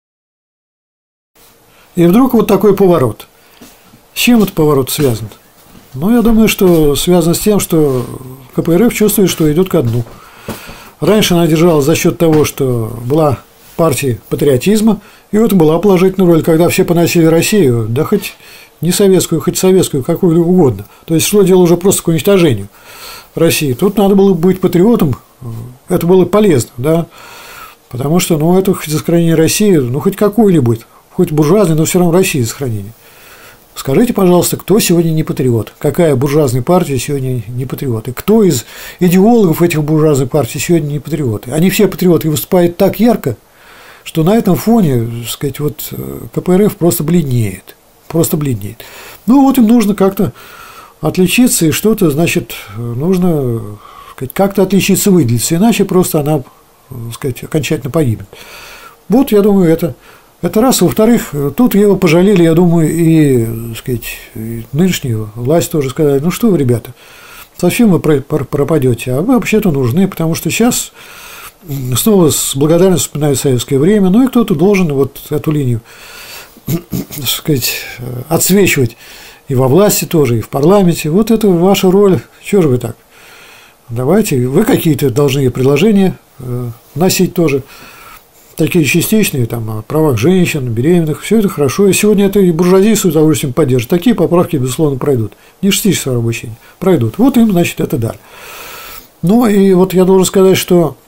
И вдруг вот такой поворот. С чем этот поворот связан? Ну, я думаю, что связано с тем, что ка пэ эр эф чувствует, что идет ко дну. Раньше она держалась за счет того, что была партией патриотизма, и вот была положительная роль, когда все поносили Россию, да хоть не советскую, хоть советскую, какую угодно. То есть шло дело уже просто к уничтожению России. Тут надо было быть патриотом, это было полезно, да, потому что, ну, это хоть за сохранение России, ну, хоть какой-нибудь, хоть буржуазный, но все равно России за сохранение. Скажите, пожалуйста, кто сегодня не патриот? Какая буржуазная партия сегодня не патриот? И кто из идеологов этих буржуазных партий сегодня не патриоты? Они все патриоты и выступают так ярко, что на этом фоне, так сказать, вот ка пэ эр эф просто бледнеет. Просто бледнеет. Ну, вот им нужно как-то отличиться, и что-то, значит, нужно, так сказать, как-то отличиться, выделиться, иначе просто она, так сказать, окончательно погибнет. Вот, я думаю, это... Это раз. Во-вторых, тут его пожалели, я думаю, и, так сказать, и нынешнюю власть тоже сказали, ну что вы, ребята, совсем вы пропадете, а вы вообще-то нужны, потому что сейчас снова с благодарностью вспоминают советское время, ну и кто-то должен вот эту линию, так сказать, отсвечивать и во власти тоже, и в парламенте. Вот это ваша роль. Чего же вы так? Давайте, вы какие-то должны предложения носить тоже. Такие частичные, там, о правах женщин, беременных, все это хорошо. И сегодня это и буржуазия с удовольствием поддержит. Такие поправки, безусловно, пройдут. Не шестичасовое рабочее день, пройдут. Вот им, значит, это дали. Ну, и вот я должен сказать, что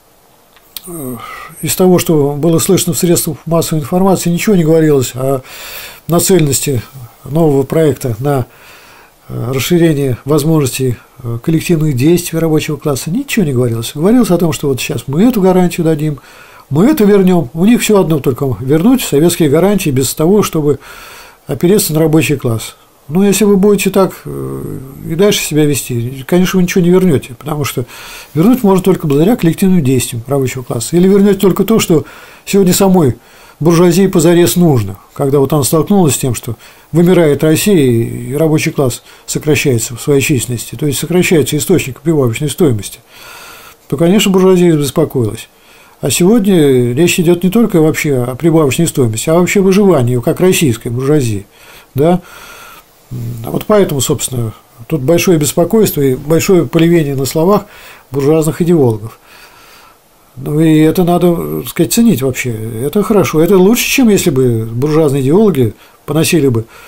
из того, что было слышно в средствах массовой информации, ничего не говорилось о нацеленности нового проекта на расширение возможностей коллективных действий рабочего класса. Ничего не говорилось. Говорилось о том, что вот сейчас мы эту гарантию дадим, мы это вернем. У них все одно только вернуть советские гарантии без того, чтобы опереться на рабочий класс. Но если вы будете так и дальше себя вести, конечно, вы ничего не вернете, потому что вернуть можно только благодаря коллективным действиям рабочего класса. Или вернете только то, что сегодня самой буржуазии позарез нужно, когда вот она столкнулась с тем, что вымирает Россия и рабочий класс сокращается в своей численности, то есть сокращается источник прибавочной стоимости, то, конечно, буржуазия беспокоилась. А сегодня речь идет не только вообще о прибавочной стоимости, а вообще о выживании, как российской буржуазии. Да? Вот поэтому, собственно, тут большое беспокойство и большое поливение на словах буржуазных идеологов. Ну и это надо, так сказать, ценить вообще. Это хорошо. Это лучше, чем если бы буржуазные идеологи поносили бы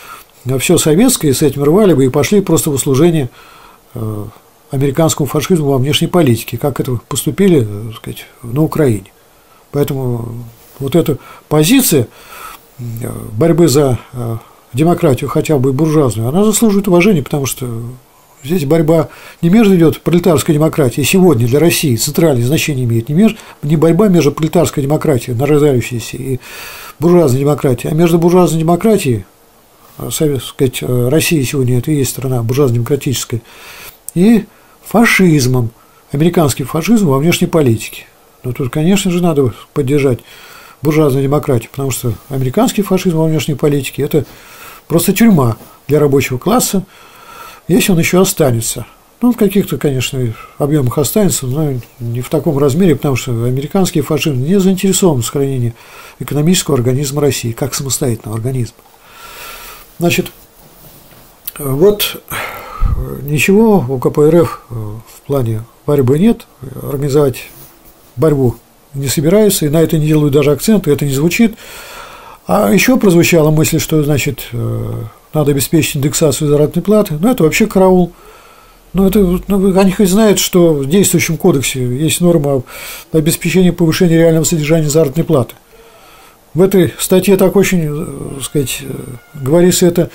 все советское, и с этим рвали бы и пошли просто в услужение американскому фашизму во внешней политике, как это поступили, так сказать, на Украине. Поэтому вот эта позиция борьбы за демократию, хотя бы и буржуазную, она заслуживает уважения, потому что здесь борьба не между идет пролетарской демократией, сегодня для России центральное значение имеет не, между, не борьба между пролетарской демократией, нарождающейся, и буржуазной демократией, а между буржуазной демократией, сказать, Россия сегодня это и есть страна буржуазно-демократическая, и фашизмом, американский фашизм во внешней политике. Но тут, конечно же, надо поддержать буржуазную демократию, потому что американский фашизм во внешней политике – это просто тюрьма для рабочего класса, если он еще останется. Ну, в каких-то, конечно, объемах останется, но не в таком размере, потому что американский фашизм не заинтересован в сохранении экономического организма России, как самостоятельного организма. Значит, вот ничего у ка пэ эр эф в плане борьбы нет, организовать борьбу не собираются, и на это не делают даже акцент, и это не звучит. А еще прозвучала мысль, что, значит, надо обеспечить индексацию заработной платы. Ну, это вообще караул. Ну, это, ну, они хоть знают, что в действующем кодексе есть норма об обеспечении повышения реального содержания заработной платы. В этой статье так очень, так сказать, говорится это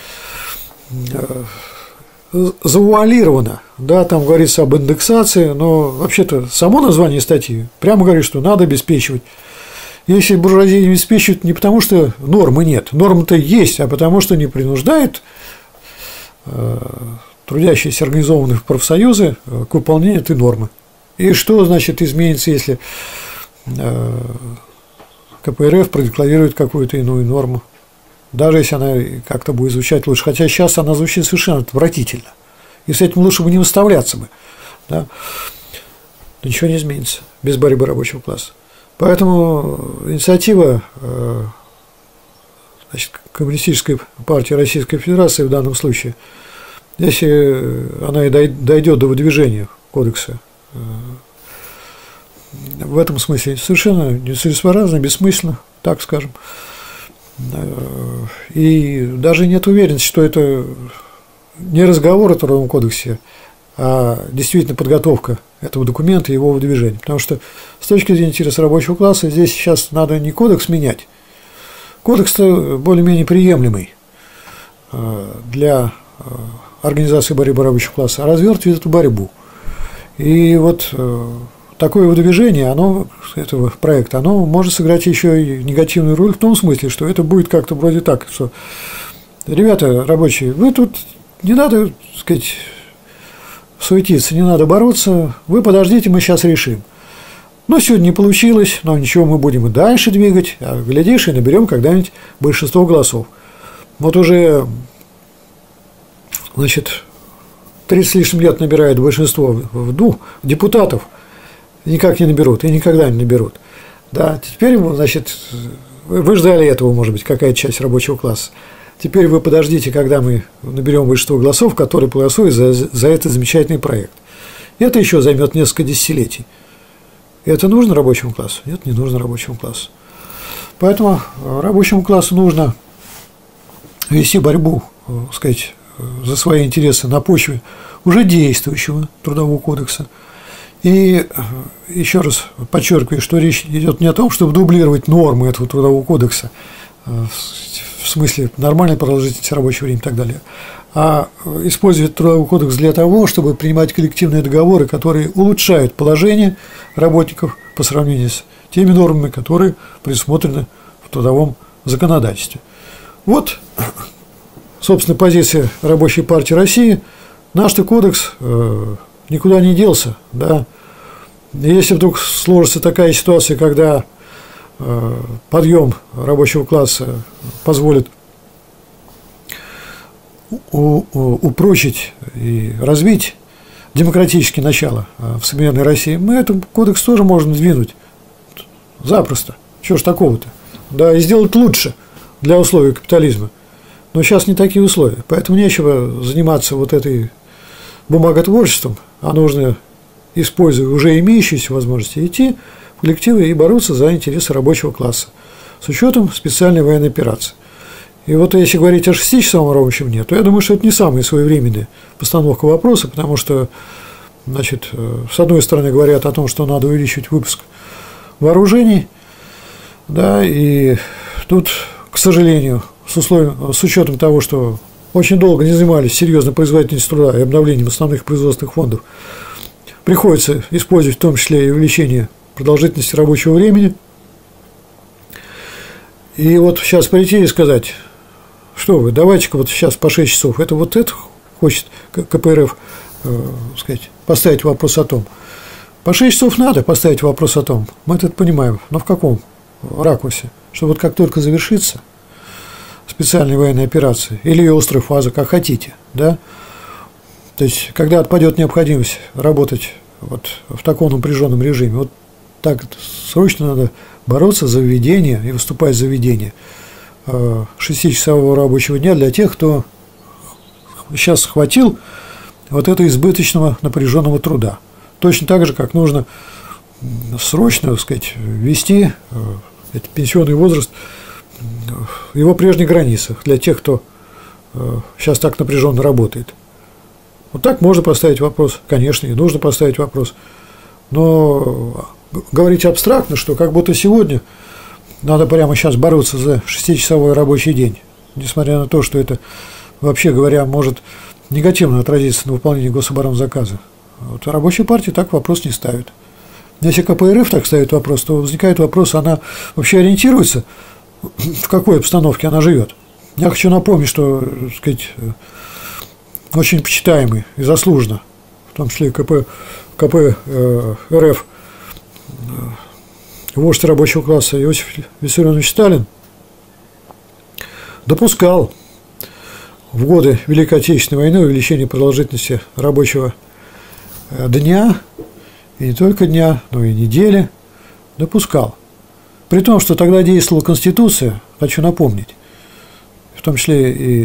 завуалировано, да, там говорится об индексации, но вообще-то само название статьи прямо говорит, что надо обеспечивать. Если буржуазия не обеспечивает не потому, что нормы нет, нормы-то есть, а потому, что не принуждает э, трудящиеся организованные в профсоюзы к выполнению этой нормы. И что, значит, изменится, если э, ка пэ эр эф продекларирует какую-то иную норму? Даже если она как-то будет звучать лучше. Хотя сейчас она звучит совершенно отвратительно. И с этим лучше бы не выставляться бы. Да? Ничего не изменится без борьбы рабочего класса. Поэтому инициатива, значит, Коммунистической партии Российской Федерации в данном случае, если она и дойдет до выдвижения кодекса, в этом смысле совершенно нецелесообразно, бессмысленно, так скажем. И даже нет уверенности, что это не разговор о Трудовом кодексе, а действительно подготовка этого документа и его выдвижения. Потому что с точки зрения интереса рабочего класса здесь сейчас надо не кодекс менять. Кодекс-то более-менее приемлемый для организации борьбы рабочего класса, а развертывать эту борьбу. И вот такое выдвижение, оно, этого проекта, оно может сыграть еще и негативную роль в том смысле, что это будет как-то вроде так, что ребята рабочие, вы тут не надо, так сказать, суетиться, не надо бороться, вы подождите, мы сейчас решим. Но сегодня не получилось, но ничего, мы будем и дальше двигать, а глядишь, и наберем когда-нибудь большинство голосов. Вот уже, значит, тридцать с лишним лет набирает большинство в двух депутатов, никак не наберут и никогда не наберут. Да, теперь, значит, вы ждали этого, может быть, какая-то часть рабочего класса. Теперь вы подождите, когда мы наберем большинство голосов, которые проголосуют за, за этот замечательный проект. Это еще займет несколько десятилетий. И это нужно рабочему классу? Нет, не нужно рабочему классу. Поэтому рабочему классу нужно вести борьбу, так сказать, за свои интересы на почве уже действующего Трудового кодекса. И еще раз подчеркиваю, что речь идет не о том, чтобы дублировать нормы этого Трудового кодекса, в смысле нормальной продолжительности рабочего времени и так далее, а использовать Трудовой кодекс для того, чтобы принимать коллективные договоры, которые улучшают положение работников по сравнению с теми нормами, которые предусмотрены в трудовом законодательстве. Вот, собственно, позиция Рабочей партии России. Наш-то кодекс никуда не делся, да. Если вдруг сложится такая ситуация, когда подъем рабочего класса позволит упрочить и развить демократические начала в современной России, мы этот кодекс тоже можем двинуть запросто. Чего ж такого-то? Да, и сделать лучше для условий капитализма. Но сейчас не такие условия, поэтому нечего заниматься вот этой бумаготворчеством, а нужно, используя уже имеющиеся возможности, идти коллективы и бороться за интересы рабочего класса с учетом специальной военной операции. И вот если говорить о шестичасовом рабочем дне, то я думаю, что это не самая своевременная постановка вопроса, потому что, значит, с одной стороны говорят о том, что надо увеличивать выпуск вооружений, да, и тут, к сожалению, с, условием, с учетом того, что очень долго не занимались серьезной производительностью труда и обновлением основных производственных фондов, приходится использовать в том числе и увеличение продолжительности рабочего времени. И вот сейчас прийти и сказать, что вы, давайте-ка вот сейчас по шесть часов, это вот это хочет ка пэ эр эф э, сказать, поставить вопрос о том. По шесть часов надо поставить вопрос о том, мы это понимаем, но в каком ракурсе? Что вот как только завершится специальная военная операция или ее острая фаза, как хотите, да, то есть когда отпадет необходимость работать вот в таком напряженном режиме, вот так срочно надо бороться за введение и выступать за введение шестичасового рабочего дня для тех, кто сейчас схватил вот этого избыточного напряженного труда. Точно так же, как нужно срочно, так сказать, ввести этот пенсионный возраст в его прежних границах для тех, кто сейчас так напряженно работает. Вот так можно поставить вопрос, конечно, и нужно поставить вопрос. Но говорить абстрактно, что как будто сегодня надо прямо сейчас бороться за шестичасовой рабочий день, несмотря на то, что это, вообще говоря, может негативно отразиться на выполнении гособоронзаказа. Вот рабочая партия так вопрос не ставит. Если ка пэ эр эф так ставит вопрос, то возникает вопрос, она вообще ориентируется, в какой обстановке она живет. Я хочу напомнить, что, так сказать, очень почитаемый и заслуженно, в том числе и ка пэ эр эф, вождь рабочего класса Иосиф Виссарионович Сталин допускал в годы Великой Отечественной войны увеличение продолжительности рабочего дня, и не только дня, но и недели, допускал. При том, что тогда действовала Конституция, хочу напомнить, в том числе и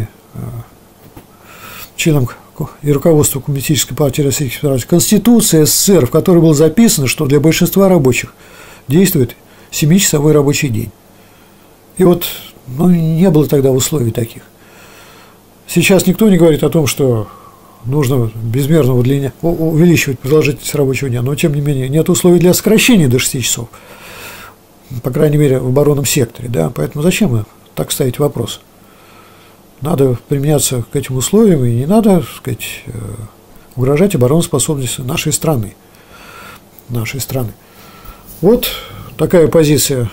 членам и руководству Коммунистической партии Российской Федерации, Конституция эс эс эс эр, в которой было записано, что для большинства рабочих действует семичасовой рабочий день. И вот ну, не было тогда условий таких. Сейчас никто не говорит о том, что нужно безмерно удлинять, увеличивать продолжительность рабочего дня, но тем не менее нет условий для сокращения до шести часов, по крайней мере в оборонном секторе, да? Поэтому зачем так ставить вопрос? Надо применяться к этим условиям, и не надо, так сказать, угрожать обороноспособности нашей страны. Нашей страны. Вот такая позиция,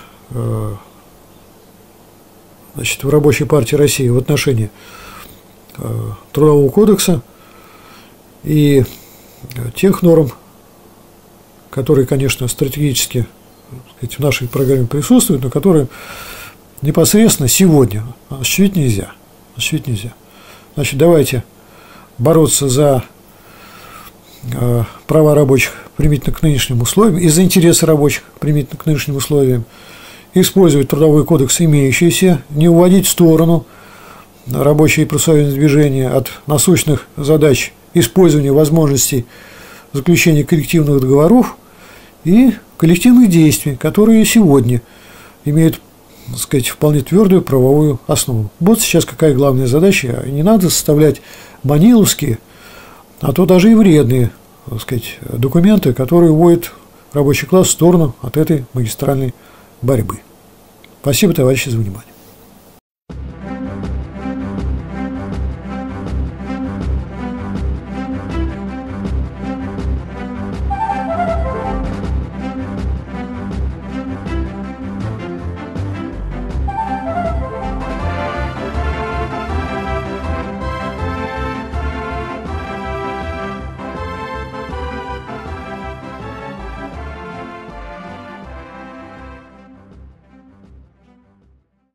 значит, в Рабочей партии России в отношении Трудового кодекса и тех норм, которые, конечно, стратегически, так сказать, в нашей программе присутствуют, но которые непосредственно сегодня осуществить нельзя. Осуществить нельзя. Значит, давайте бороться за э, права рабочих применительно к нынешним условиям и за интересы рабочих применительно к нынешним условиям, использовать Трудовой кодекс имеющийся, не уводить в сторону рабочие и профсоюзные движения от насущных задач использования возможностей заключения коллективных договоров и коллективных действий, которые сегодня имеют, так сказать, вполне твердую правовую основу. Вот сейчас какая главная задача. Не надо составлять маниловские, а то даже и вредные, так сказать, документы, которые уводят рабочий класс в сторону от этой магистральной борьбы. Спасибо, товарищи, за внимание.